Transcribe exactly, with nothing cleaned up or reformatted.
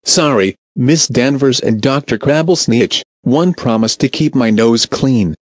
Sorry, Miss Danvers and Doctor Crabblesnitch, one promised to keep my nose clean.